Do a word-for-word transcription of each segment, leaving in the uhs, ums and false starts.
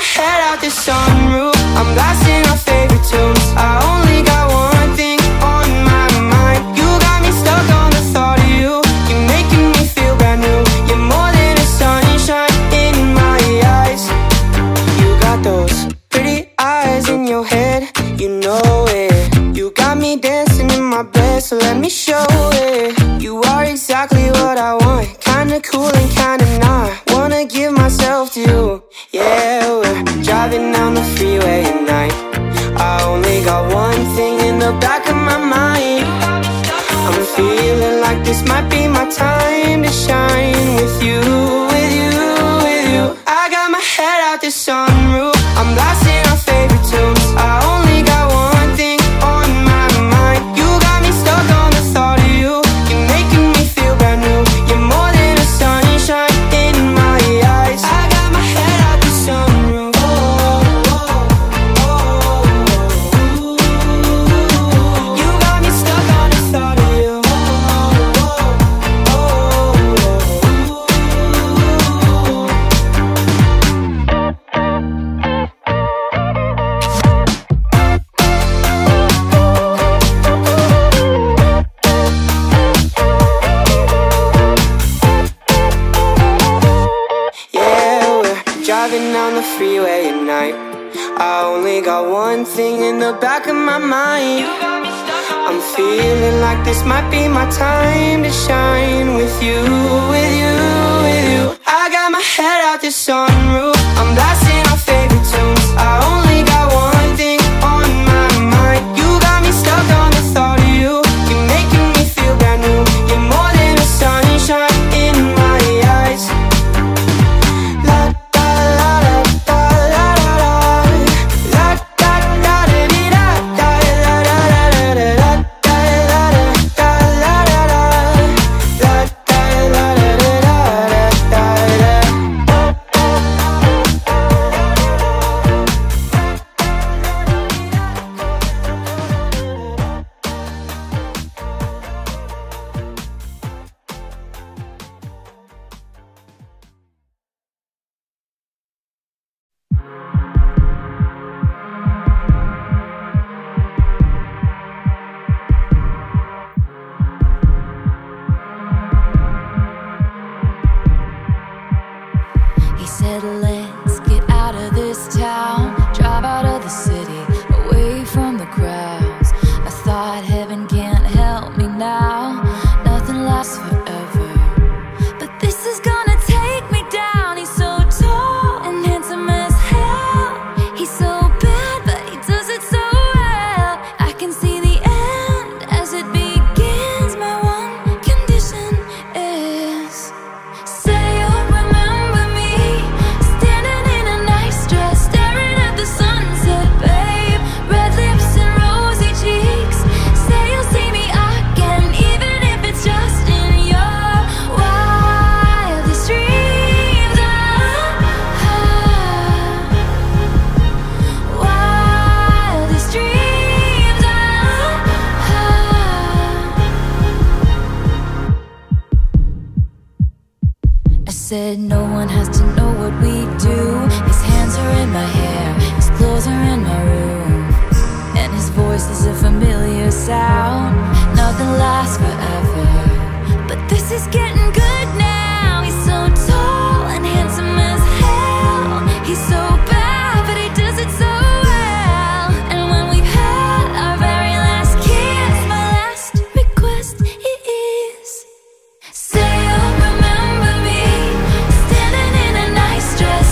head out the sunroof, I'm blasting our favorite tunes. I only got one thing on my mind. You got me stuck on the thought of you. You're making me feel brand new. You're more than a sunshine in my eyes. You got those pretty eyes in your head, you know it. You got me dancing in my bed, so let me show it. You are exactly what I want, kinda cool and kinda not. Wanna give myself to you. Yeah, we're driving down the freeway at night. I only got one thing in the back of my mind. I'm feeling like this might be my time to shine. With you, with you, with you. I got my head out the sunroof, I'm blasting our favorite tunes. I only got one thing on my mind. You got me stuck on the thought of you. You're making me feel brand new. You're more than a sunshine in my eyes. I got my head out the sunroof. Oh, oh, oh, oh. You got me stuck on the thought of you. Oh, oh, oh, yeah, we're driving down the freeway at night. I only got one thing in the back of my mind. I'm feeling like this might be my time to shine. With you, with you, with you. I got my head out the sunroof, I'm blasting our favorite tunes. I only got one thing on my mind. You got me stuck on the thought of you. You're making me feel brand new. You're more than a sunshine in my eyes. La da la da da la la la. La da da da dee da da la la la la la. La da la da la la la. La da la da da da da. He said, let's get out of this town, drive out of the city, away from the crowds. I thought heaven can't help me now, nothing lasts forever. But this is gonna take me down. He's so tall and handsome as hell. He's so bad, but he does it so well. I can see the end as it begins. My one condition is, say you'll remember me, standing in a nice dress, staring at the sunset, babe. Red lips and rosy cheeks. Say you'll see me again, even if it's just in your wildest dreams. Ah, ah, wildest dreams. Ah, ah. I said no one has to know what we do. His hands are in my hair, his clothes are in my room, and his voice is a familiar sound. Nothing lasts forever, but this is getting good now. He's so tall and handsome as hell. He's so bad, but he does it so well. And when we've had our very last kiss, my last request is, say you'll remember me, standing in a nice dress,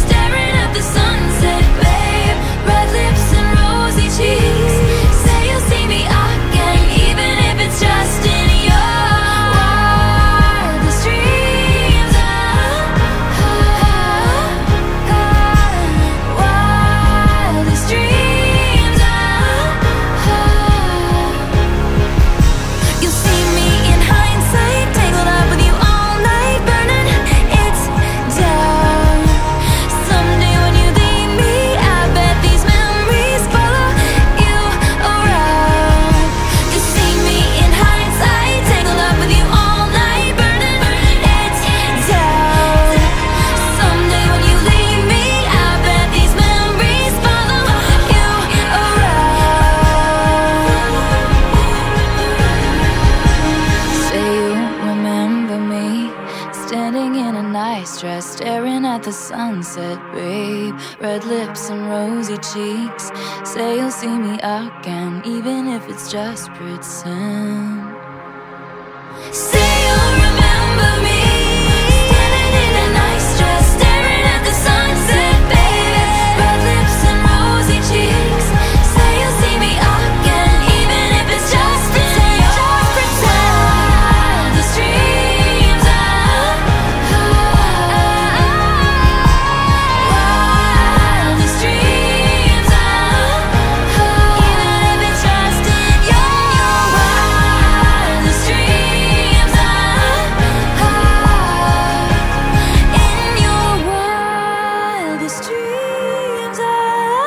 the sunset, babe. Red lips and rosy cheeks. Say you'll see me again, even if it's just pretend. Say you'll remember me, standing in a nice dress, staring at the sunset, baby. Red lips and rosy cheeks. Say you'll see me again, even if it's just pretend. Just pretend. The streams are wild. The streams are even if it's just your wild. The streams are in your wildest dreams are.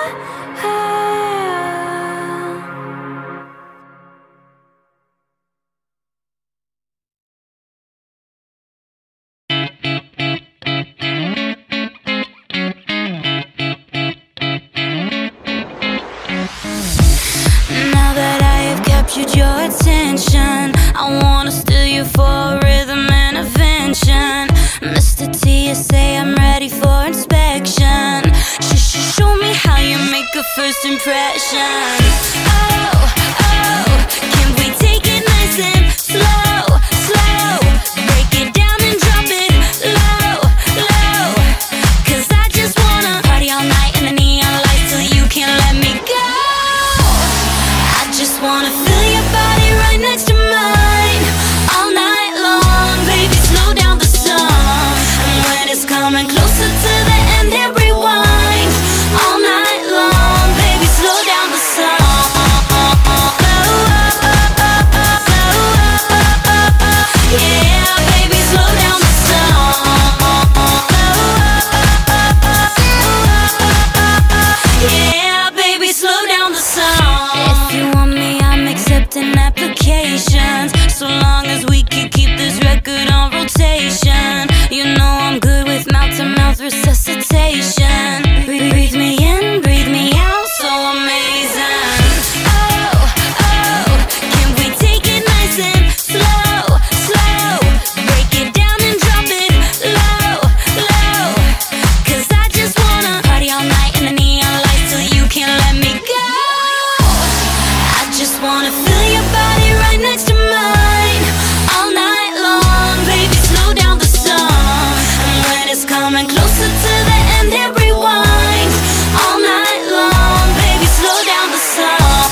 Now that I have captured your attention, I wanna steal you for a rhythm intervention. Mister T, you say I'm ready for inspection. Sh sh Show me how you make a first impression. Oh, oh, can we take it nice and slow, slow? Break it down and drop it low, low. Cause I just wanna party all night in the neon lights till you can't let me go. I just wanna feel your body right next to mine all night long. Baby, slow down the song, and when it's coming closer to the end, then rewind all night long. Baby, slow down the song. Yeah, baby, slow down the song. Yeah, baby, slow down the song. If you want me, I'm accepting applications, so long as we can keep this record on rotation. You know I'm good with mouth-to-mouth resuscitation. Breathe, breathe me in, breathe me out, so amazing. Oh, oh, can we take it nice and slow, slow? Break it down and drop it low, low. Cause I just wanna party all night in the neon lights till you can't let me go. I just wanna feel your body right next to mine all night long. Baby, slow down the song, and when it's coming closer to the end, then rewind all night long. Baby, slow down the song.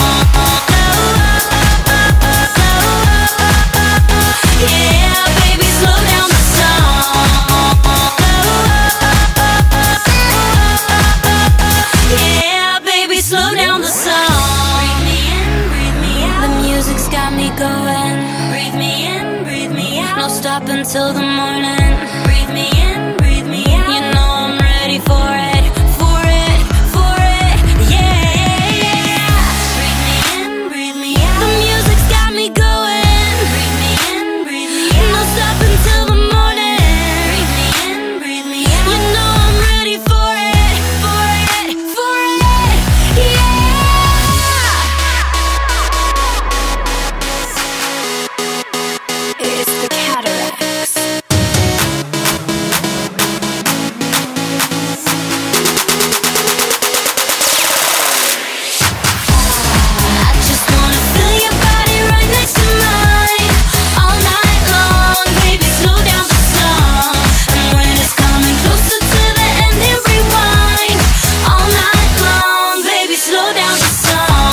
Yeah, baby, slow down the song. Yeah, baby, slow down the song. Breathe me in, breathe me out. The music's got me going. Breathe me in, breathe me out. No stop until the morning. Breathe me in, breathe me out. You know I'm ready for it, for it, for it. Yeah, yeah. Breathe me in, breathe me out. The music's got me going. Breathe me in, breathe me out. No stop until the morning. Breathe me in, breathe me out. You know I'm ready for it, for it, for it. Yeah. It's the cataracts. I just wanna feel your body right next to mine all night long. Baby, slow down the song, and when it's coming closer to the end, then rewind all night long. Baby, slow down the song.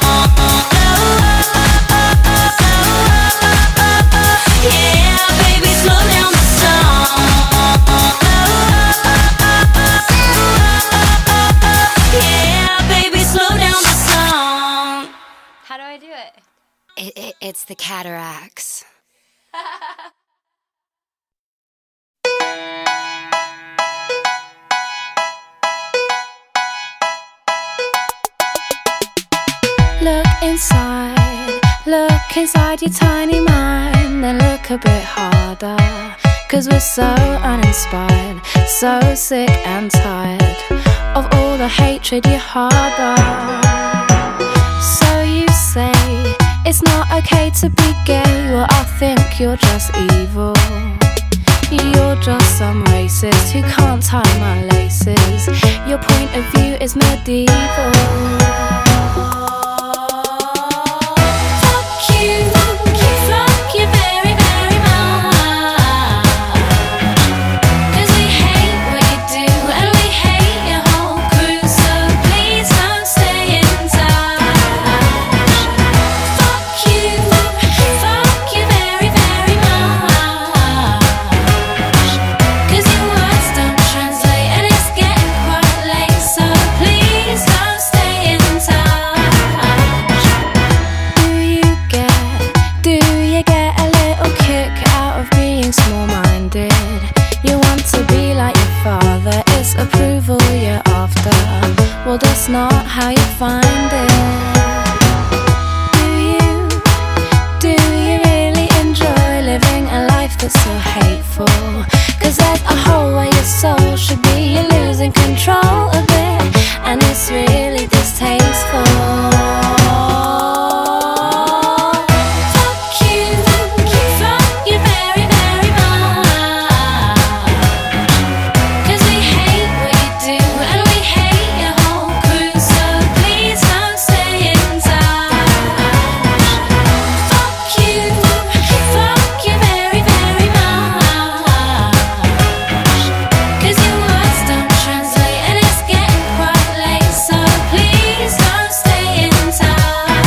Yeah, baby, slow down the song. Yeah, baby, slow down the song. How do I do it? It, it it's the cataracts. Look inside, look inside your tiny mind, then look a bit harder. Cause we're so uninspired, so sick and tired of all the hatred you harbor. So you say it's not okay to be gay, well I think you're just evil. You're just some racist who can't tie my laces. Your point of view is medieval. Fuck you, fuck you very, very much. 'Cause we hate what you do and we hate your whole crew, so please don't stay in touch. Fuck you, fuck you very, very much. 'Cause your words don't translate and it's getting quite late, so please don't stay in touch. Do you get, do you get a little kick out of being small-minded? You want to be like your father, it's approval you're after. Well, that's not how you find it. Do you, do you really enjoy living a life that's so hateful? 'Cause there's a hole where your soul should be, you're losing control of it, and it's really distasteful. Fuck you, fuck you very, very much. 'Cause we hate what you do and we hate your whole crew, so please don't stay in touch. Fuck you, fuck you very, very much. 'Cause your words don't translate and it's getting quite late, so please don't stay in touch.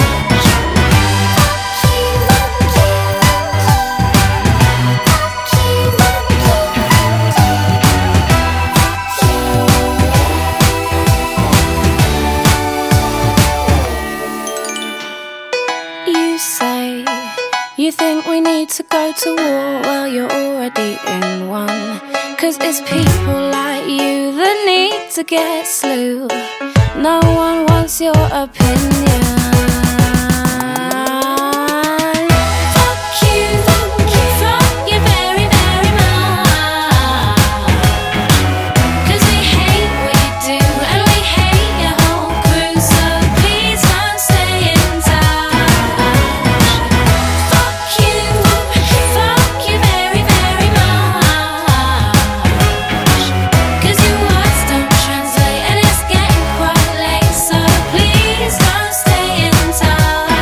You say you think we need to go to war, well you're already in one. 'Cause it's people like you that need to get slew. No one wants your opinion. Fuck you, fuck you very, very much. 'Cause we hate what you do and we hate your whole crew, so please don't stay in touch. Fuck you, fuck you very, very much. 'Cause your words don't translate and it's getting quite late, so please don't stay in touch.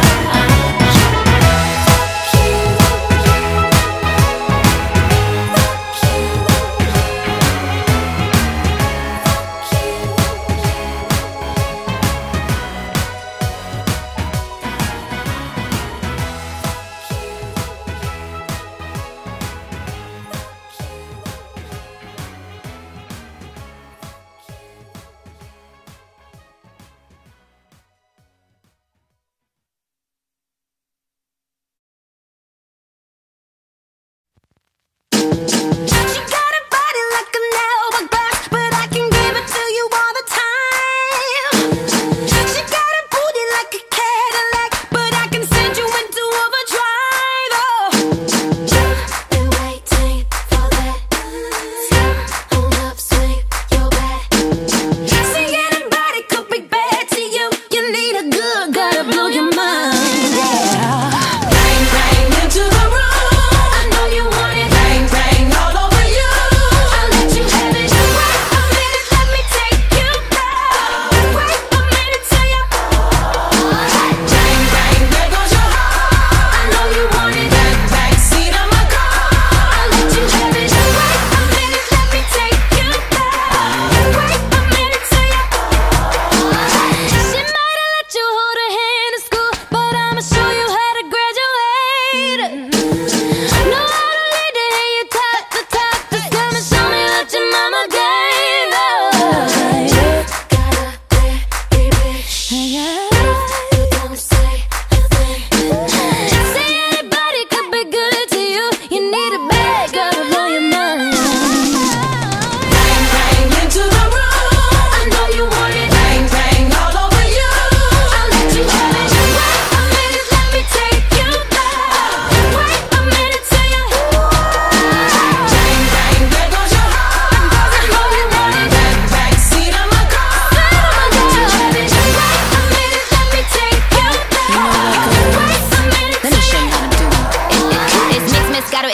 You got a body like an hourglass, but I can give it to you all the time. You got a booty like a Cadillac, but I can send you into overdrive. Oh, been waiting for that slow upswing, your back. See, anybody could be bad to you. You need a good guy to blow your mind. Yeah. Bang, bang into the room. I know you want it. Bang, bang all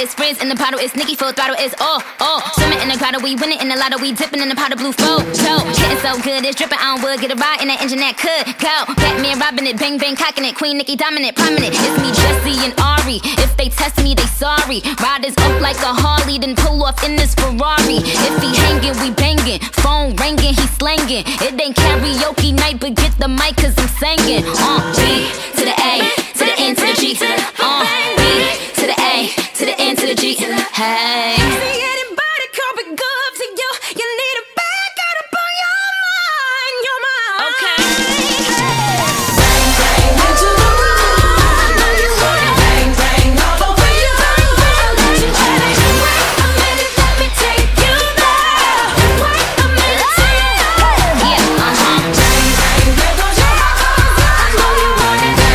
it's friends in the bottle, it's Nicki full throttle, it's oh, oh. Swimming in the grotto, we winning in the lotto, we dipping in the pot of blue photo. Getting so good, it's dripping on wood, get a ride in that engine that could go. Batman robbing it, bang bang cocking it, Queen Nicki dominant, prominent. It's me, Jesse and Ari. If they test me, they sorry. Riders up like a Harley, then pull off in this Ferrari. If he hanging, we banging. Phone ringing, he slanging. It ain't karaoke night, but get the mic cause I'm singing. Uh, B to the A, to the N to the G. Uh, B to the A, to the N to the G. Hey. See anybody come be good to you? You need a back out up on your mind, your mind. Okay. Bang bang into the room. I know you want it. Bang bang all over you. I'll let you have it. Wait a minute, let me take you there. Wait a minute, take you there. Yeah, uh huh. Bang bang, there goes your heart. I know you want it.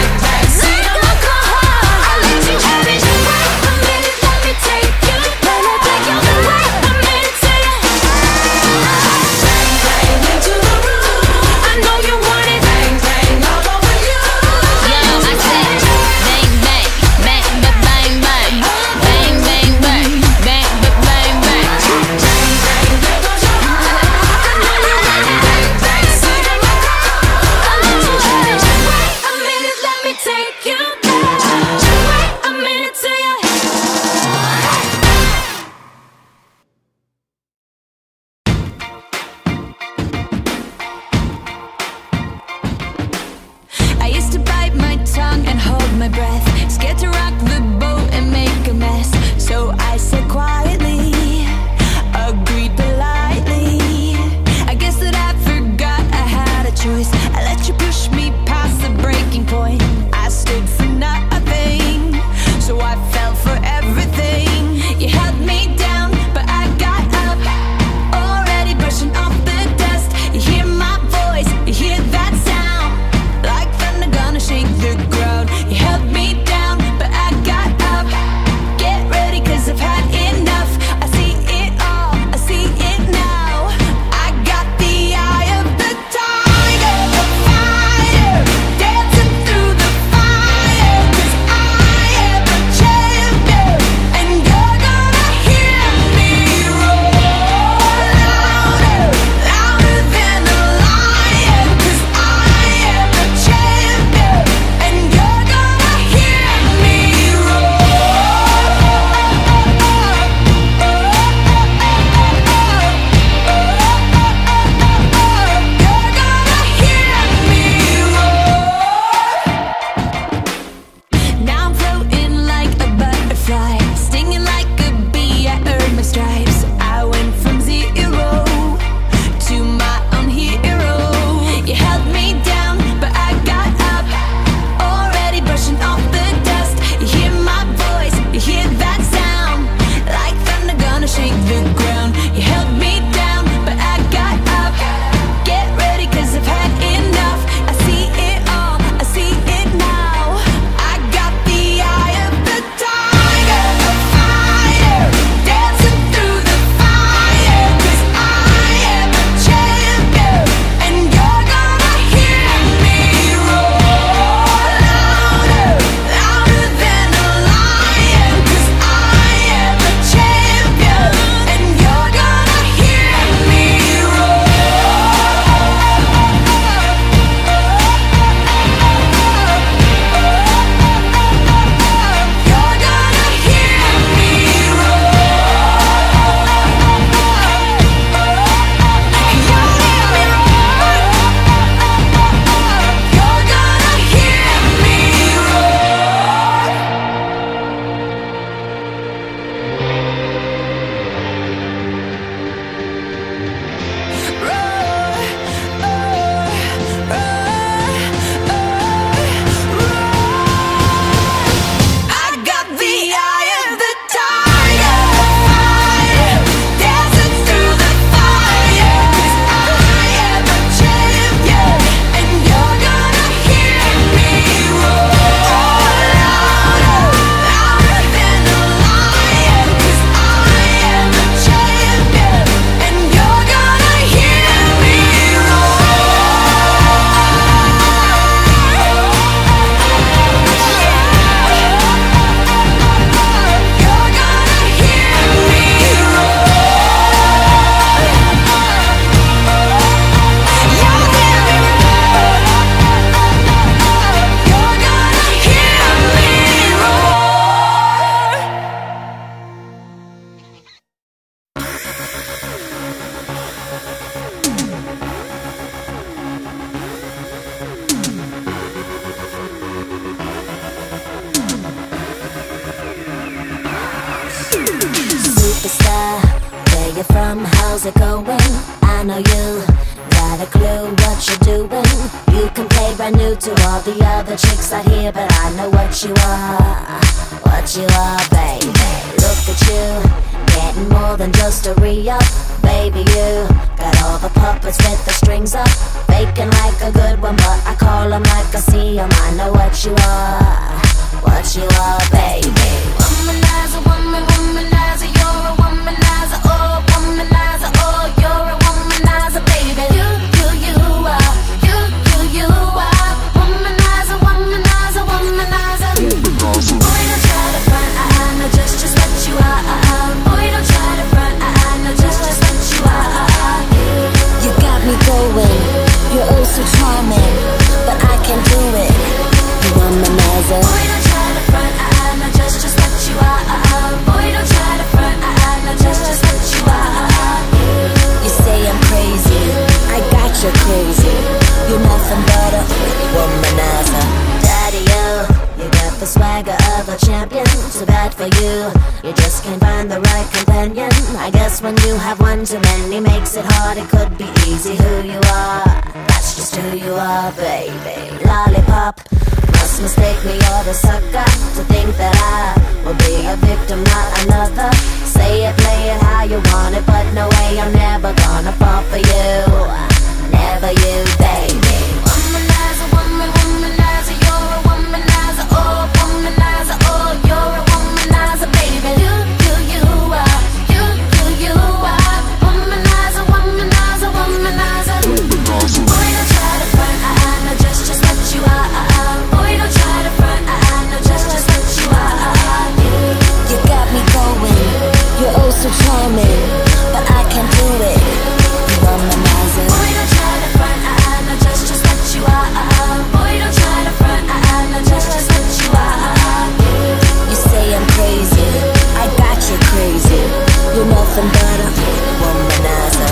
superstar. Where you from? How's it going? I know you got a clue what you're doing. You can play brand new to all the other chicks out here, but I know what you are, what you are, baby. Look at you, getting more than just a re-up. Baby, you got all the puppets with the strings up, faking like a good one, but I call them like I see them. I know what you are, what you are, baby. Womanizer, woman, womanizer, you're a womanizer, oh, womanizer, oh, you're a womanizer, baby. You, you, you are, you, you, you are, womanizer, womanizer, womanizer. Boy, don't try to front, I, I know just, just what you are, uh, uh. Boy, don't try to front, I, I know just, just what you are, uh, uh. You got me going, you're oh so charming, but I can't do it, you womanizer. Boy, don't try to front, I, I know just, just what you are, uh, uh. Boy, don't try to front, I, I know just, just what you are, uh, uh. You say I'm crazy, I got you crazy, you're nothing but a womanizer. Daddy, you, you got the swagger of a champion. Too bad for you, you just can't find the right companion. I guess when you have one too many makes it hard. It could be easy who you are, that's just who you are, baby. Lollipop, must mistake me or the sucker to think that I will be a victim, not another. Say it, play it how you want it, but no way, I'm never gonna fall for you, never you, baby. Womanizer, woman, womanizer, you're a womanizer, oh, womanizer, oh, you're a womanizer, baby. You, you, you are, you, you, you are, womanizer, womanizer, womanizer. Boy, don't try to front, I, I know just, just what you are, uh, uh. Boy, don't try to front, I, I know just, just what you are, uh, uh. You got me going, you're oh so charming, but I can't do it, you womanizer. Boy, don't try to front, I, I know just, just what you are, uh, uh. Boy, don't try to front, I, I know just, just what you are, uh, uh. You say I'm crazy, I got you crazy, you're nothing but a womanizer.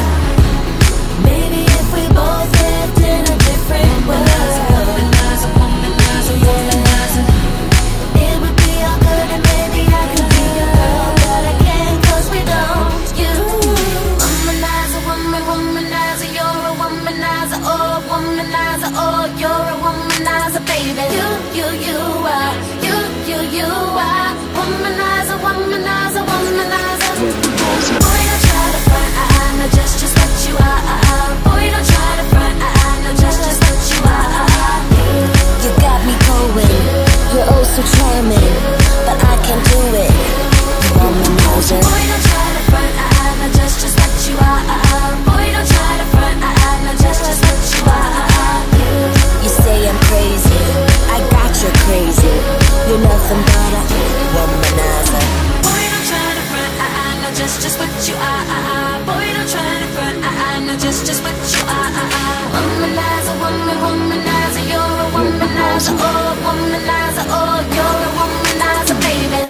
Maybe if we both lived in a different world, womanizer, womanizer, womanizer, it would be all good and maybe I could be your girl, but I can't 'cause we don't. You, womanizer, woman, womanizer, you're a womanizer, oh, womanizer, oh, you're a womanizer, baby. You, you, you are, you, you, you are, womanizer, womanizer, womanizer. Boy, don't try to front, I, I know just, just what you are, uh, uh. Boy, don't try to front, I, I know just, just what you are, uh, uh. You got me going, you're oh so charming, but I can't do it, you womanizer. Boy, don't try to front, I, I know just, just what you are, uh, uh. Boy, don't try to front, I, I know just, just what you are, uh, uh. You say I'm crazy, I got you crazy, you're nothing but a womanizer. Boy, don't try to front, I, I know just, just what you are, uh, uh. Boy, don't try to front, I, I know just, just what you are, uh, uh. Womanizer, woman, womanizer, you're a womanizer, oh, womanizer, oh, you're a womanizer, baby.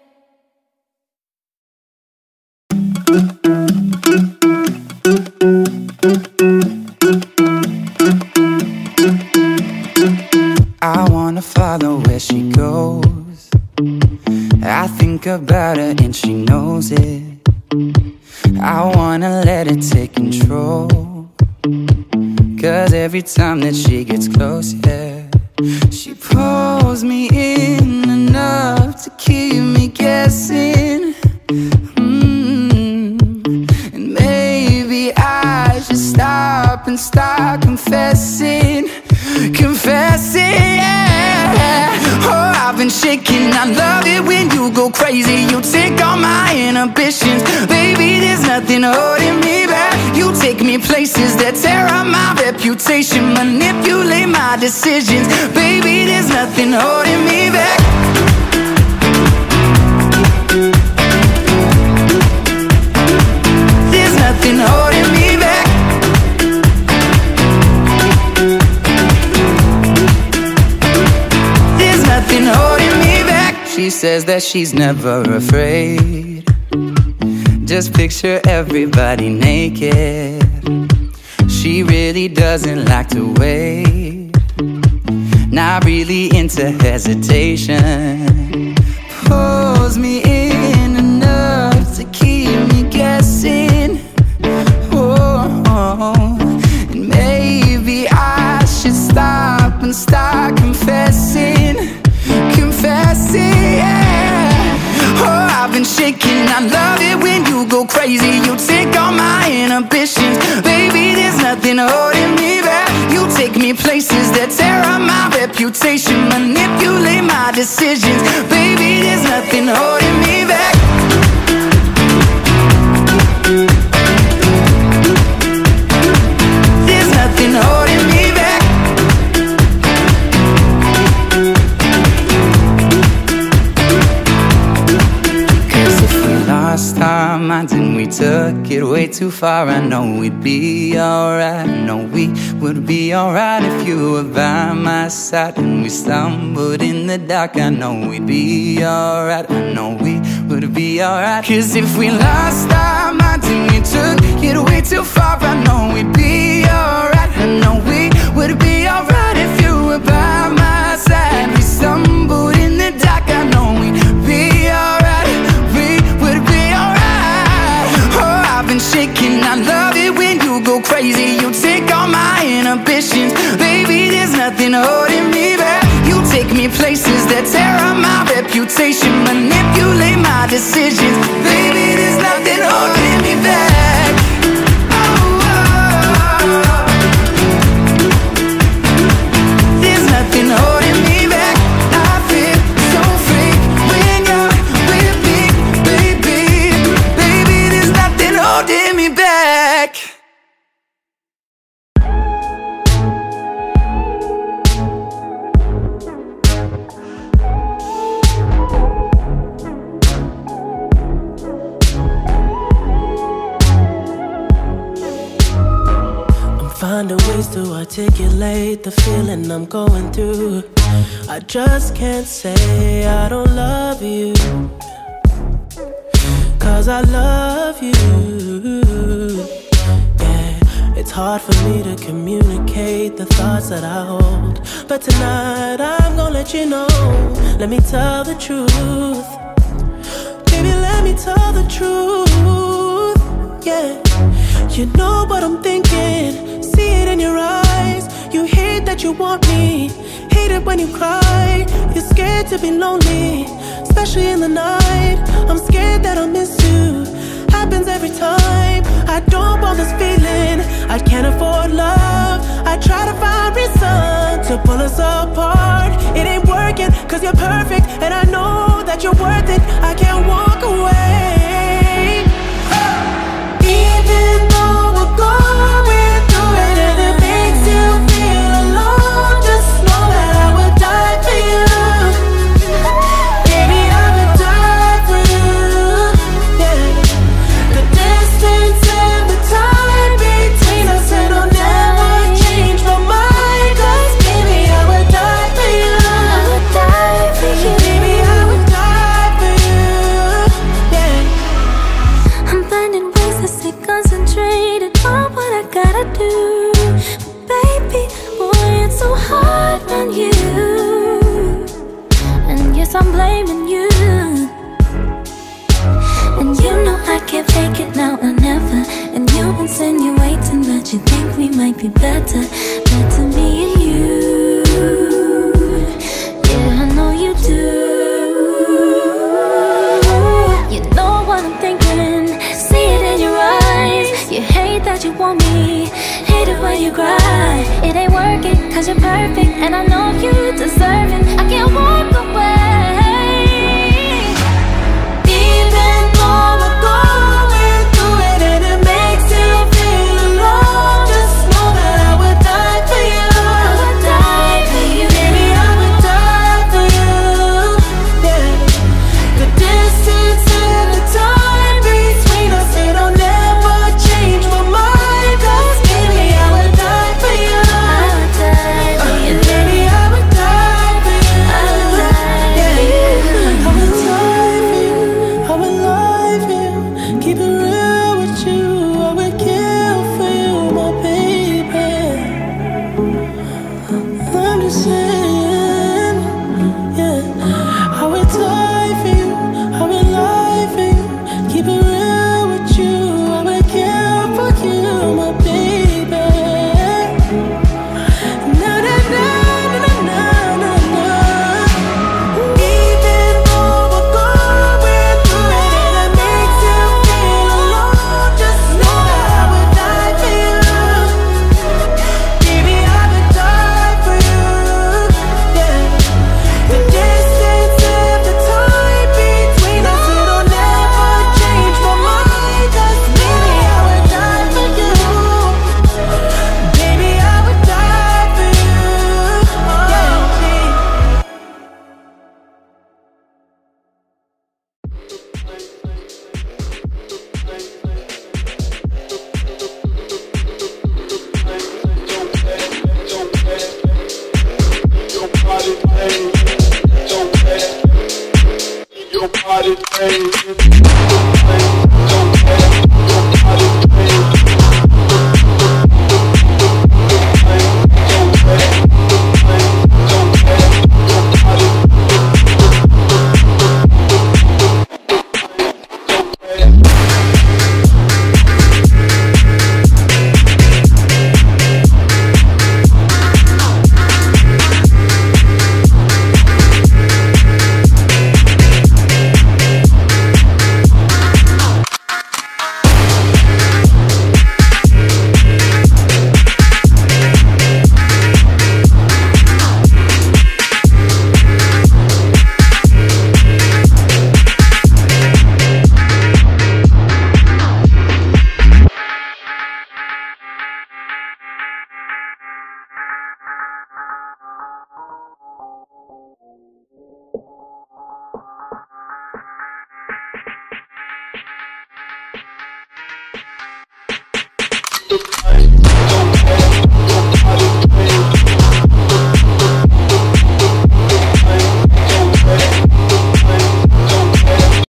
I wanna follow where she goes. I think about her and she knows it. I wanna let it take control, 'cause every time that she gets close, yeah, she pulls me in enough to keep me guessing. mm. And maybe I should stop and start confessing, confessing, yeah. Oh, I've been shaking, I love it when you go crazy. You take all my inhibitions, baby, there's nothing holding me back. You take me places that tear up my reputation, manipulate my decisions, baby, there's nothing holding me back. There's nothing holding me back. There's nothing holding me back. She says that she's never afraid. Just picture everybody naked. She really doesn't like to wait. Not really into hesitation. Pulls me in enough to keep and start confessing, confessing, yeah. Oh, I've been shaking, I love it when you go crazy. You take all my inhibitions, baby, there's nothing holding me back. You take me places that tear up my reputation, manipulate my decisions, baby, there's nothing holding me back. There's nothing holding me back. Cause if we lost our minds and we took it way too far, I know we'd be alright. I know we would be alright if you were by my side. And we stumbled in the dark, I know we'd be alright. I know we would be alright. Cause if we lost our minds and we took it way too far, I know we'd be alright. I know we would be alright if you were by my side. We stumbled in the dark, I know we'd be alright. We would be alright. Oh, I've been shaking, I love it when you go crazy. You take all my inhibitions, baby, there's nothing holding me back. You take me places that tear up my reputation, manipulate my decisions, baby, there's nothing holding me back. Oh, oh, oh. There's nothing holding me back. I feel so free when you're with me, baby, baby, there's nothing holding me back. Finding ways to articulate the feeling I'm going through. I just can't say I don't love you, cause I love you. Yeah, it's hard for me to communicate the thoughts that I hold, but tonight I'm gonna let you know. Let me tell the truth, baby, let me tell the truth. Yeah, you know what I'm thinking, see it in your eyes. You hate that you want me, hate it when you cry. You're scared to be lonely, especially in the night. I'm scared that I'll miss you, happens every time. I don't want this feeling, I can't afford love. I try to find reason to pull us apart. It ain't working, cause you're perfect, and I know that you're worth it. I can't walk away. Even though we're going through it and it makes you feel alone, just know that I would die for you. Baby, I would die for you. Yeah. The distance and the time between us, it'll never change my mind. Cause baby, I would die for you. I would die for you. Baby, I would die for you. Yeah. I'm finding ways to stay concentrated on what I gotta do. Baby, boy, it's so hard on you. And yes, I'm blaming you. And you know I can't fake it now or never. And you insinuating that you think we might be better, better me and you. Yeah, I know you do. You know what I'm thinking, see it in your eyes. You hate that you want me, hate it when you cry. It ain't working, cause you're perfect, and I know you deserve it. I can't walk away. Even though we're going through it and it makes you feel alone, just know that I would die for you. I would die for you. Baby, I would die for you. Yeah. The distance and the time between us, it'll never change my mind. Cause baby, I would die for you. I would die for you. And baby, I would die for you. I would die Yeah. for you. I would die for you. I would lie for you. Keep it real with you. I would kill for you, my baby. I'm just saying, yeah. I would die for you. I would lie for you. Keep it real with you. I would kill for you, my baby. Na na na na